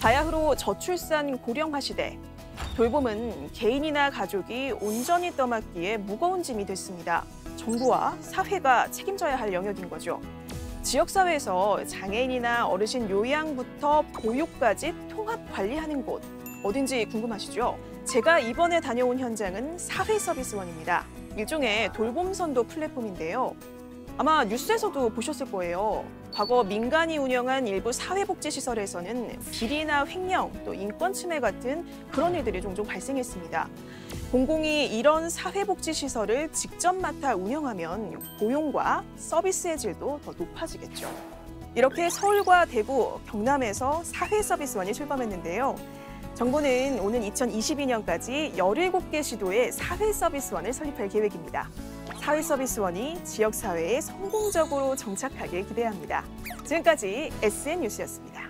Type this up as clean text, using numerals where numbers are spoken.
바야흐로 저출산 고령화 시대. 돌봄은 개인이나 가족이 온전히 떠맡기에 무거운 짐이 됐습니다. 정부와 사회가 책임져야 할 영역인 거죠. 지역사회에서 장애인이나 어르신 요양부터 보육까지 통합 관리하는 곳, 어딘지 궁금하시죠? 제가 이번에 다녀온 현장은 사회서비스원입니다. 일종의 돌봄선도 플랫폼인데요. 아마 뉴스에서도 보셨을 거예요. 과거 민간이 운영한 일부 사회복지시설에서는 비리나 횡령, 또 인권 침해 같은 그런 일들이 종종 발생했습니다. 공공이 이런 사회복지시설을 직접 맡아 운영하면 고용과 서비스의 질도 더 높아지겠죠. 이렇게 서울과 대구, 경남에서 사회서비스원이 출범했는데요. 정부는 오는 2022년까지 17개 시도에 사회서비스원을 설립할 계획입니다. 사회서비스원이 지역사회에 성공적으로 정착하길 기대합니다. 지금까지 SN 뉴스였습니다.